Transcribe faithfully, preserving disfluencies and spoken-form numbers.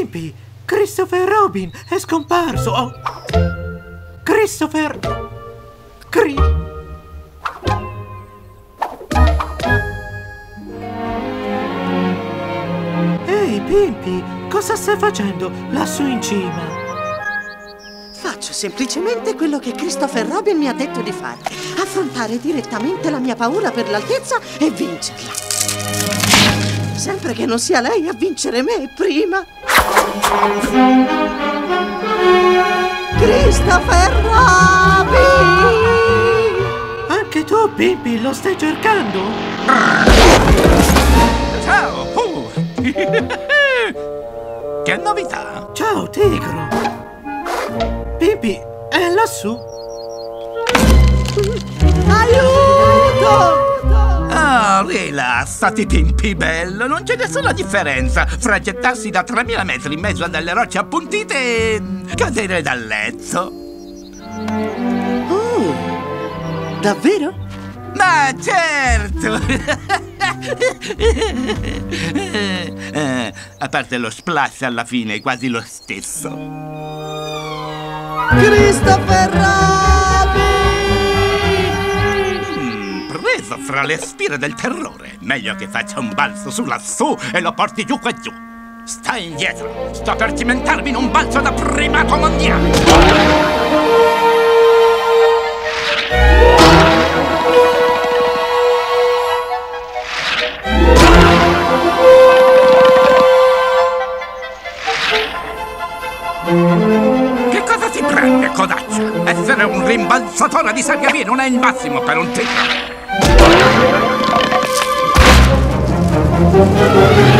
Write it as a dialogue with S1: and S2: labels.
S1: Pimpi, Christopher Robin è scomparso. Oh. Christopher... Cri... Ehi, Pimpi, cosa stai facendo lassù in cima?
S2: Faccio semplicemente quello che Christopher Robin mi ha detto di fare. Affrontare direttamente la mia paura per l'altezza e vincerla. Sempre che non sia lei a vincere me prima. Christopher Robin!
S1: Anche tu, Pimpi, lo stai cercando?
S3: Ciao! Uh. Che novità?
S1: Ciao, Tigro! Pimpi, è lassù!
S2: Aiuto!
S3: Ah, rilassati, Pimpi bello! Non c'è nessuna differenza fra gettarsi da tremila metri in mezzo a delle rocce appuntite e cadere dal letto.
S2: Oh, davvero?
S3: Ma certo! eh, a parte lo splash alla fine è quasi lo stesso.
S2: Christopher Robin!
S3: Mm, preso fra le spire del terrore. Meglio che faccia un balzo su lassù e lo porti giù qua giù. Stai indietro. Sto per cimentarmi in un balzo da primato mondiale. Che cosa si prende, codaccia? Essere un rimbalzatore di serie B non è il massimo per un tigre.